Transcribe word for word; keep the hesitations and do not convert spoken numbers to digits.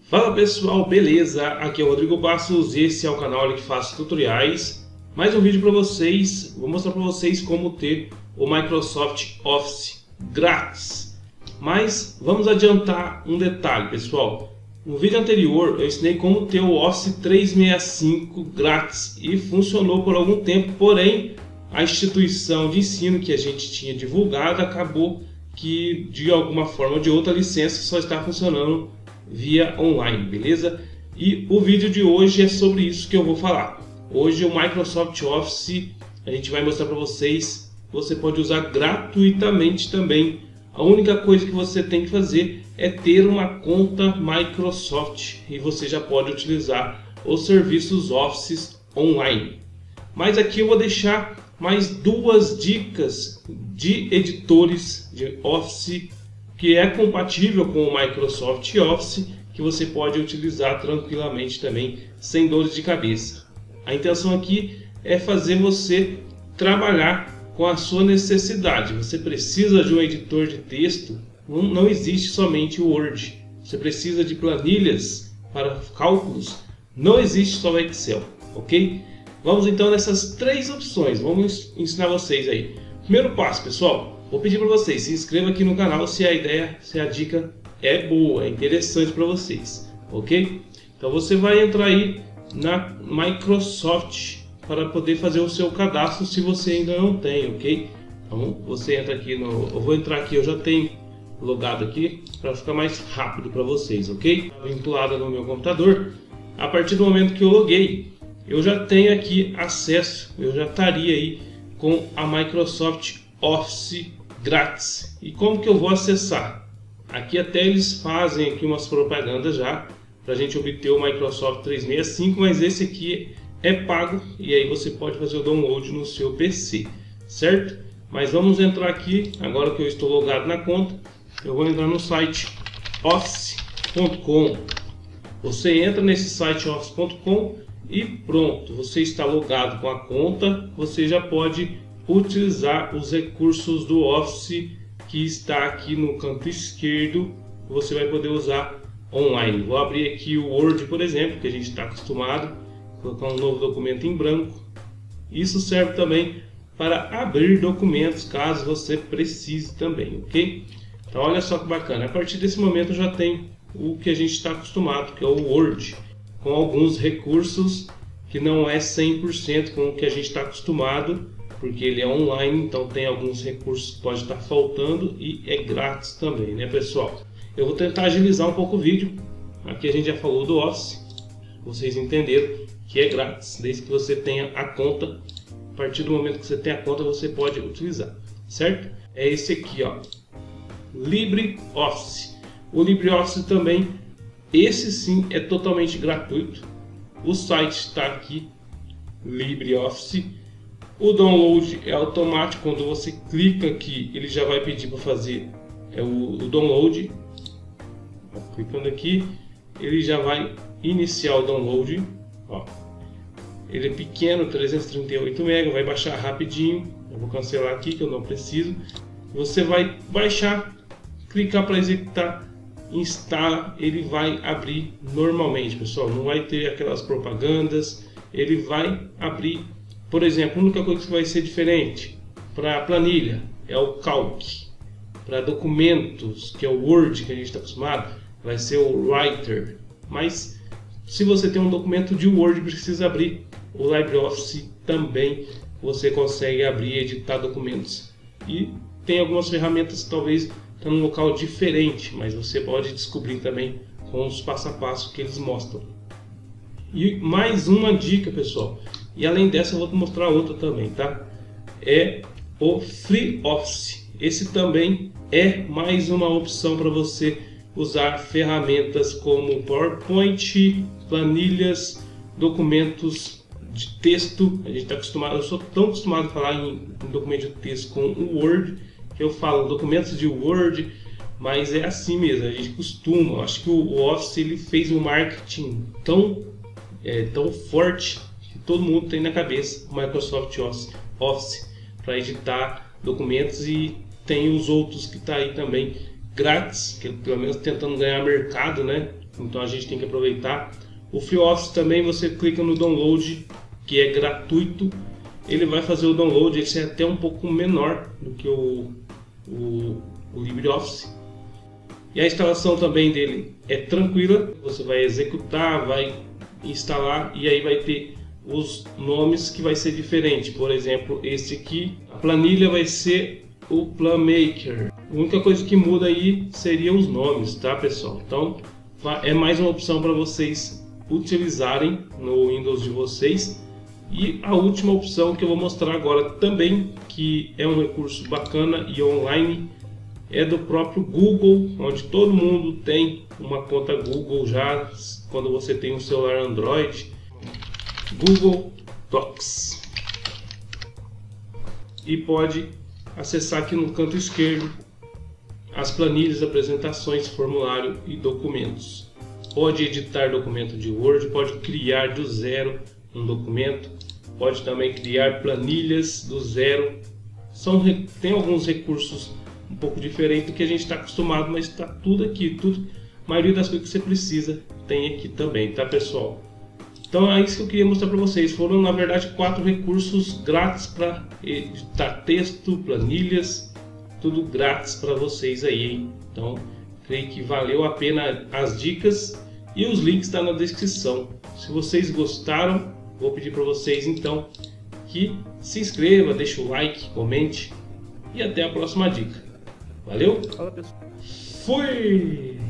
Fala pessoal, beleza? Aqui é o Rodrigo Passos, esse é o canal que faz tutoriais. Mais um vídeo para vocês, vou mostrar para vocês como ter o Microsoft Office grátis. Mas vamos adiantar um detalhe, pessoal. No vídeo anterior eu ensinei como ter o Office trezentos e sessenta e cinco grátis e funcionou por algum tempo, porém a instituição de ensino que a gente tinha divulgado acabou que de alguma forma ou de outra a licença só está funcionando via online, beleza? E o vídeo de hoje é sobre isso que eu vou falar. Hoje o Microsoft Office a gente vai mostrar para vocês, você pode usar gratuitamente também. A única coisa que você tem que fazer é ter uma conta Microsoft e você já pode utilizar os serviços Office online. Mas aqui eu vou deixar mais duas dicas de editores de Office que é compatível com o Microsoft Office, que você pode utilizar tranquilamente também, sem dores de cabeça. A intenção aqui é fazer você trabalhar com a sua necessidade. Você precisa de um editor de texto, não, não existe somente o Word. Você precisa de planilhas para cálculos, não existe só o Excel, ok? Vamos então nessas três opções, vamos ensinar vocês aí. Primeiro passo, pessoal. Vou pedir para vocês, se inscrevam aqui no canal se a ideia, se a dica é boa, é interessante para vocês, ok? Então você vai entrar aí na Microsoft para poder fazer o seu cadastro se você ainda não tem, ok? Então você entra aqui no, eu vou entrar aqui, eu já tenho logado aqui para ficar mais rápido para vocês, ok? Vinculado no meu computador, a partir do momento que eu loguei, eu já tenho aqui acesso, eu já estaria aí com a Microsoft Office grátis. E como que eu vou acessar? Aqui até eles fazem aqui umas propagandas já para a gente obter o Microsoft trezentos e sessenta e cinco, mas esse aqui é pago e aí você pode fazer o download no seu P C, certo? Mas vamos entrar aqui, agora que eu estou logado na conta, eu vou entrar no site office ponto com. Você entra nesse site office ponto com e pronto, você está logado com a conta, você já pode utilizar os recursos do Office que está aqui no canto esquerdo. Você vai poder usar online. Vou abrir aqui o Word, por exemplo, que a gente está acostumado, colocar um novo documento em branco. Isso serve também para abrir documentos caso você precise também, ok? Então olha só que bacana, a partir desse momento já tem o que a gente está acostumado, que é o Word, com alguns recursos que não é cem por cento com o que a gente está acostumado, porque ele é online, então tem alguns recursos que pode estar faltando e é grátis também, né, pessoal? Eu vou tentar agilizar um pouco o vídeo. Aqui a gente já falou do Office, vocês entenderam que é grátis, desde que você tenha a conta. A partir do momento que você tem a conta, você pode utilizar, certo? É esse aqui, ó, LibreOffice. O LibreOffice também, esse sim é totalmente gratuito. O site está aqui, LibreOffice. O download é automático, quando você clica aqui, ele já vai pedir para fazer é o, o download. Clicando aqui, ele já vai iniciar o download. Ó. Ele é pequeno, trezentos e trinta e oito megabytes, vai baixar rapidinho. Eu vou cancelar aqui que eu não preciso. Você vai baixar, clicar para executar, instala, ele vai abrir normalmente, pessoal. Não vai ter aquelas propagandas, ele vai abrir. Por exemplo, a única coisa que vai ser diferente para a planilha é o Calc. Para documentos, que é o Word que a gente está acostumado, vai ser o Writer. Mas se você tem um documento de Word e precisa abrir o LibreOffice, também você consegue abrir e editar documentos. E tem algumas ferramentas que talvez estão num local diferente, mas você pode descobrir também com os passo a passo que eles mostram. E mais uma dica, pessoal. E além dessa eu vou te mostrar outra também, tá? É o FreeOffice. Esse também é mais uma opção para você usar ferramentas como PowerPoint, planilhas, documentos de texto. A gente está acostumado, eu sou tão acostumado a falar em, em documento de texto com o Word, que eu falo documentos de Word, mas é assim mesmo, a gente costuma. Eu acho que o Office ele fez um marketing tão, é, tão forte, todo mundo tem na cabeça o Microsoft Office para editar documentos, e tem os outros que está aí também grátis, que pelo menos tentando ganhar mercado, né? então a gente tem que aproveitar. O FreeOffice também, você clica no download, que é gratuito, ele vai fazer o download, ele é até um pouco menor do que o, o, o LibreOffice. E a instalação também dele é tranquila, você vai executar, vai instalar e aí vai ter os nomes que vai ser diferente. Por exemplo, esse aqui, a planilha vai ser o PlanMaker. A única coisa que muda aí seria os nomes, tá pessoal? Então é mais uma opção para vocês utilizarem no Windows de vocês. E a última opção que eu vou mostrar agora também, que é um recurso bacana e online, é do próprio Google, onde todo mundo tem uma conta Google já quando você tem um celular Android. Google Docs, e pode acessar aqui no canto esquerdo as planilhas, apresentações, formulário e documentos. Pode editar documento de Word, pode criar do zero um documento, pode também criar planilhas do zero. São, tem alguns recursos um pouco diferentes do que a gente está acostumado, mas está tudo aqui, tudo, a maioria das coisas que você precisa tem aqui também, tá pessoal? Então é isso que eu queria mostrar para vocês. Foram na verdade quatro recursos grátis para editar texto, planilhas, tudo grátis para vocês aí, hein? Então creio que valeu a pena as dicas e os links estão na descrição. Se vocês gostaram, vou pedir para vocês então que se inscreva, deixe o like, comente e até a próxima dica. Valeu? Fala, pessoal. Fui!